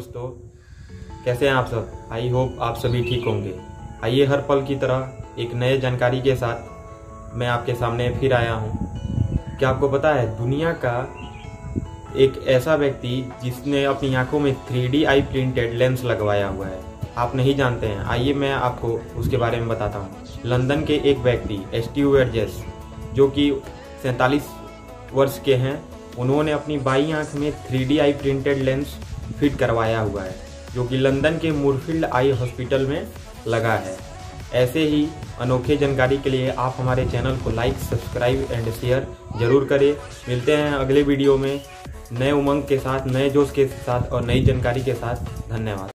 दोस्तों, कैसे हैं आप सब। आई होप आप सभी ठीक होंगे। आइए हर पल की तरह एक नए जानकारी के साथ मैं आपके सामने फिर आया हूं। क्या आपको पता है दुनिया का एक ऐसा व्यक्ति जिसने अपनी आंखों में 3D आई प्रिंटेड लेंस लगवाया हुआ है, आप नहीं जानते हैं। आइए मैं आपको उसके बारे में बताता हूँ। लंदन के एक व्यक्ति स्टीव वेर्जेस, जो कि 47 वर्ष के हैं, उन्होंने अपनी बाईं आंख में 3D आई प्रिंटेड लेंस फिट करवाया हुआ है, जो कि लंदन के मूरफील्ड आई हॉस्पिटल में लगा है। ऐसे ही अनोखे जानकारी के लिए आप हमारे चैनल को लाइक, सब्सक्राइब एंड शेयर जरूर करें। मिलते हैं अगले वीडियो में नए उमंग के साथ, नए जोश के साथ और नई जानकारी के साथ। धन्यवाद।